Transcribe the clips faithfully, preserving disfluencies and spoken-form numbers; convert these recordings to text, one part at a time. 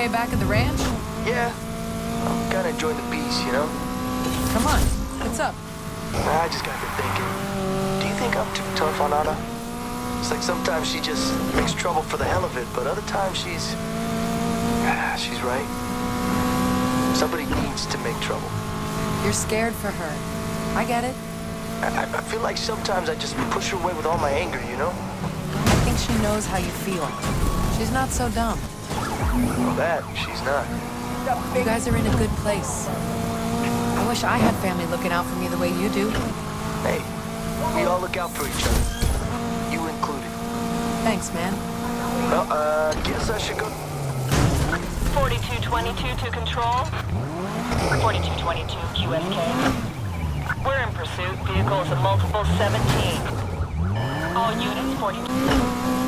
day back at the ranch? Yeah. I'm kinda enjoying the peace, you know? Come on, what's up? I just got to thinking. Do you think I'm too tough on Anna? It's like sometimes she just makes trouble for the hell of it, but other times she's... she's right. Somebody needs to make trouble. You're scared for her. I get it. I, I feel like sometimes I just push her away with all my anger, you know? I think she knows how you feel. She's not so dumb. Well, that, she's not. You guys are in a good place. I wish I had family looking out for me the way you do. Hey, we all look out for each other. You included. Thanks, man. Well, uh, guess I should go... forty-two twenty-two to control. forty-two twenty-two Q S K. We're in pursuit. Vehicles at multiple seventeen. All units forty-two.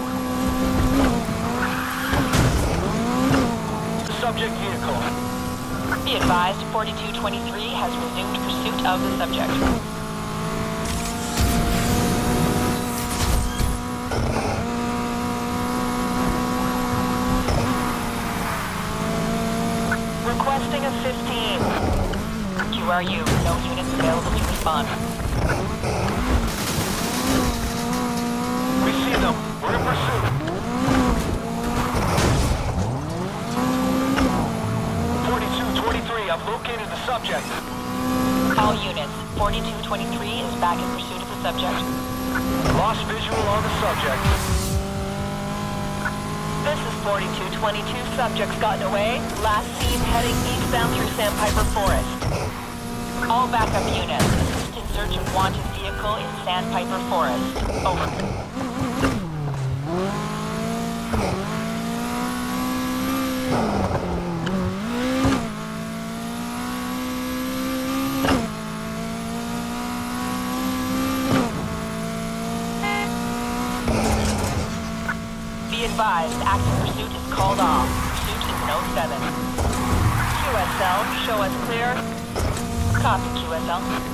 Subject vehicle. Be advised, forty-two twenty-three has resumed pursuit of the subject. Requesting a fifteen. Q R U, no units available to respond. We see them. We're in pursuit. forty-two twenty-three, I've located the subject. All units, forty-two twenty-three is back in pursuit of the subject. Lost visual on the subject. This is forty-two twenty-two, subject's gotten away. Last seen heading eastbound through Sandpiper Forest. All backup units, assist in search of wanted vehicle in Sandpiper Forest. Over. Be advised, active pursuit is called off. Pursuit is no seven. Q S L, show us clear. Copy, Q S L.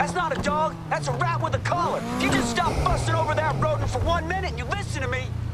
That's not a dog, that's a rat with a collar. If you just stop busting over that rodent for one minute and you listen to me,